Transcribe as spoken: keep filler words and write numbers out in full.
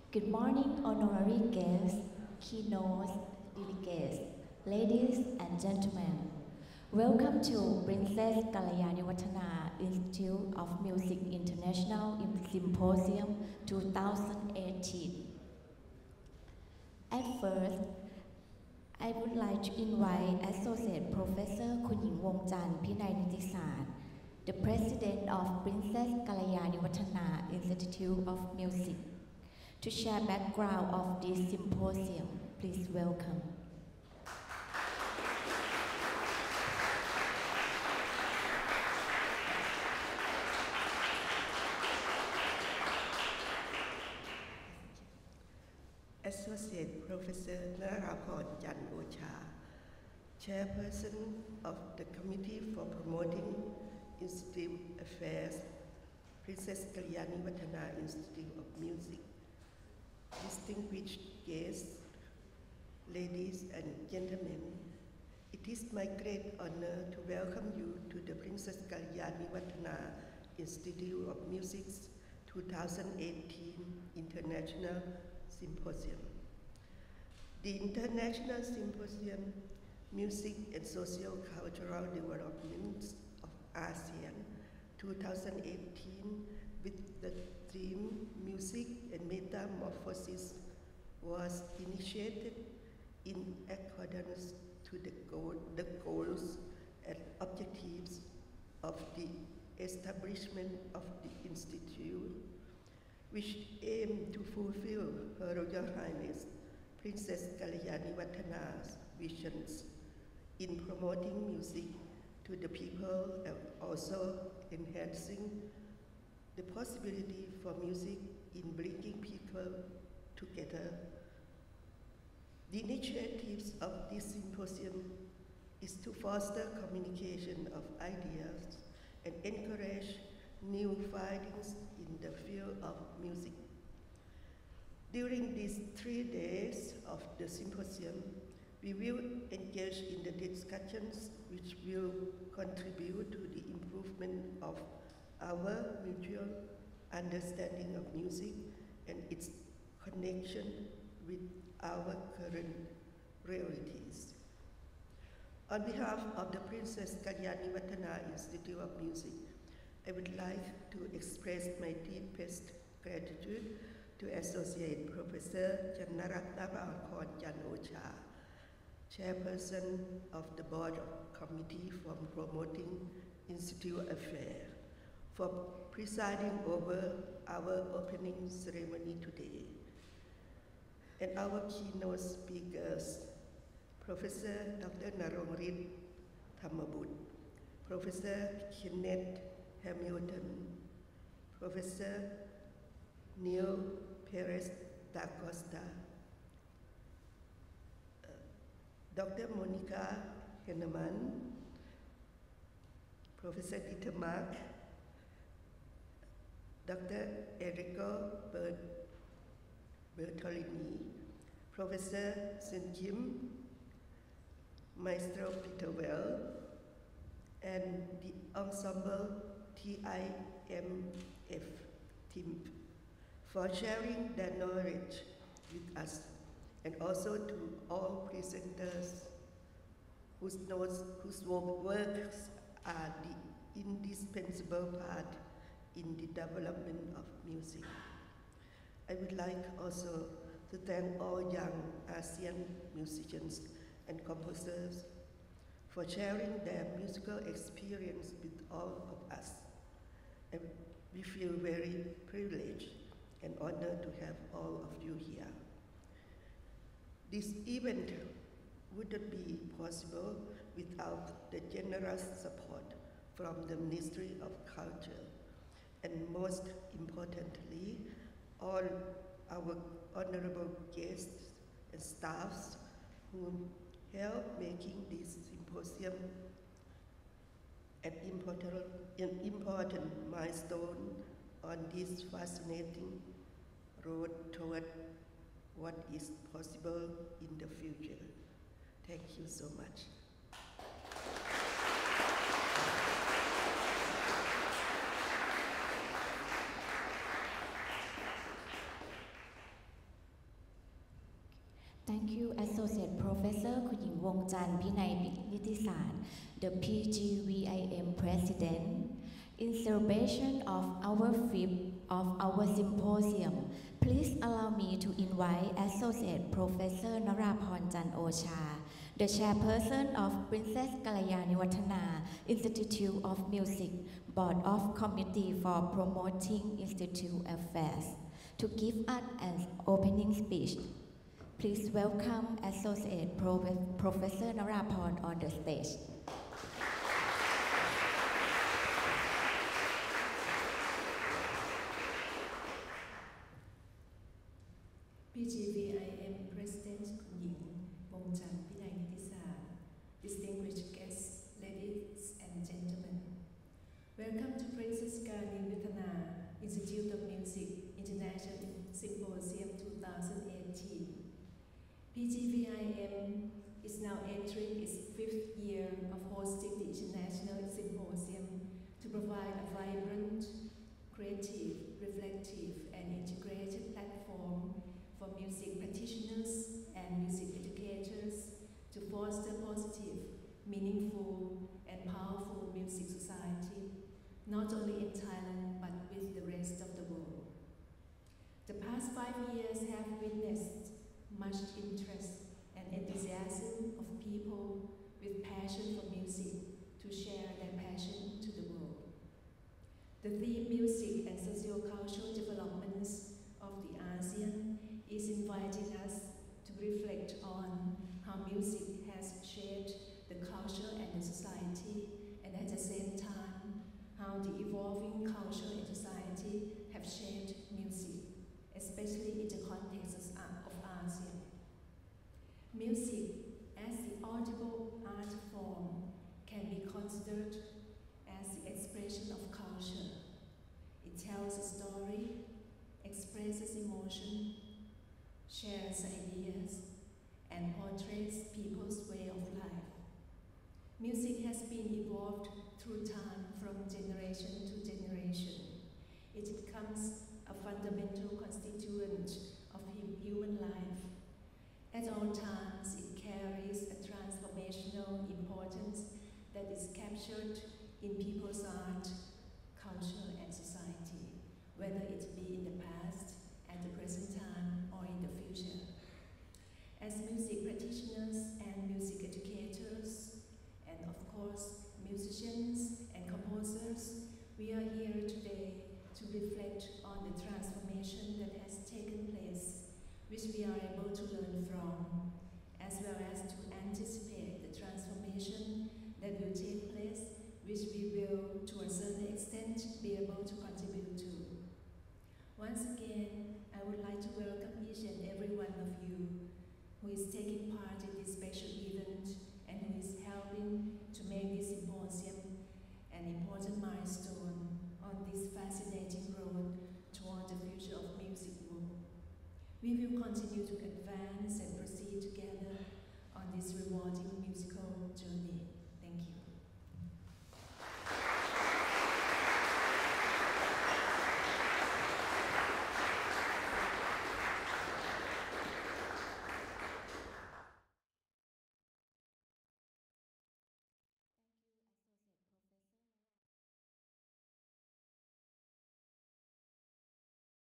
Good morning, honorary guests, keynote delegates, ladies and gentlemen. Welcome to Princess Galyani Vadhana Institute of Music International Symposium two thousand eighteen. At first, I would like to invite Associate Professor Khunying Wongchan, Phinainitisatra, the President of Princess Galyani Vadhana Institute of Music, to share background of this symposium. Please welcome. Associate Professor Naraporn, Chairperson of the Committee for Promoting Institute Affairs, Princess Galyani Vadhana Institute of Music, distinguished guests, ladies and gentlemen, it is my great honor to welcome you to the Princess Galyani Vadhana Institute of Music's two thousand eighteen International Symposium. The International Symposium, Music and Socio-Cultural Developments of ASEAN two thousand eighteen, with the theme Music and Metamorphosis, was initiated in accordance to the, goal, the goals and objectives of the establishment of the Institute, which aim to fulfill Her Royal Highness Princess Galyani Vadhana's visions in promoting music to the people and also enhancing the possibility for music in bringing people together. The initiatives of this symposium is to foster communication of ideas and encourage new findings in the field of music. During these three days of the symposium, we will engage in the discussions which will contribute to the improvement of our mutual understanding of music and its connection with our current realities. On behalf of the Princess Galyani Vadhana Institute of Music, I would like to express my deepest gratitude to Associate Professor Naraporn, Chairperson of the Board of Committee for Promoting Institute Affairs, for presiding over our opening ceremony today, and our keynote speakers, Professor Doctor Naraporn, Professor Keynote Hamilton, Professor Neil Perez da Costa, uh, Doctor Monica Henneman, Professor Dieter Mark, Doctor Enrico Bertolini, Professor Sun Kim, Maestro Peter Well, and the ensemble T I M F team for sharing their knowledge with us, and also to all presenters whose notes, whose works are the indispensable part in the development of music. I would like also to thank all young ASEAN musicians and composers for sharing their musical experience with all of us. And we feel very privileged and honored to have all of you here. This event wouldn't be possible without the generous support from the Ministry of Culture, and most importantly, all our honorable guests and staffs who helped making this symposium an important, an important milestone on this fascinating road toward what is possible in the future. Thank you so much. Thank you, Associate Professor Khunying Wongchan, Phinainitisatra, the P G V I M President. In celebration of our fifth of our symposium, please allow me to invite Associate Professor Naraporn, the Chairperson of Princess Galyani Vadhana Institute of Music, Board of Committee for Promoting Institute Affairs, to give us an opening speech. Please welcome Associate Pro Professor Naraporn on the stage. P G V I M President Khunying, Wongchan, Phinainitisatra, distinguished guests, ladies and gentlemen. Welcome to Princess Galyani Vadhana Institute of Music International Symposium two thousand eighteen. P G V I M is now entering its fifth year of hosting the International Symposium to provide a vibrant, creative, reflective, and integrated platform for music practitioners and music educators to foster positive, meaningful, and powerful music society, not only in Thailand but with the rest of the world. The past five years have witnessed much interest and enthusiasm of people with passion for music to share their passion to the world. The theme music and socio-cultural developments of the ASEAN is inviting us to reflect on how music has shaped the culture and the society, and at the same time, how the evolving culture and society have shaped music, especially in the context of ASEAN. Music, as the audible art form, can be considered as the expression of culture. It tells a story, expresses emotion, shares ideas, and portrays people's way of life. Music has been evolved through time from generation to generation. It becomes a fundamental constituent of human life. At all times, it carries a transformational importance that is captured in people's art, culture, and society, whether it be in the past, at the present time, or in the future. As music practitioners and music educators, and of course, musicians and composers, we are here today to reflect on the transformation that has taken place, which we are able to learn from, as well as to anticipate the transformation that will take place, which we will, to a certain extent, be able to contribute to. Once again, I would like to welcome each and every one of you who is taking part in this special event and who is helping to make this symposium an important milestone on this fascinating road toward the future of music world. We will continue to advance and